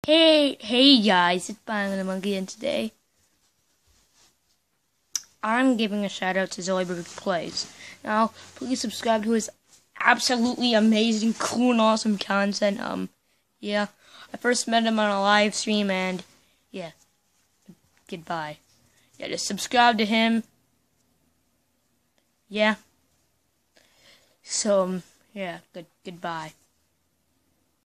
Hey guys, it's Brian the Monkey, and today I'm giving a shout out to Zoiberg Plays. Now, please subscribe to his absolutely amazing, cool, and awesome content. Yeah, I first met him on a live stream, and yeah, goodbye. Yeah, just subscribe to him. Yeah. So, yeah, goodbye.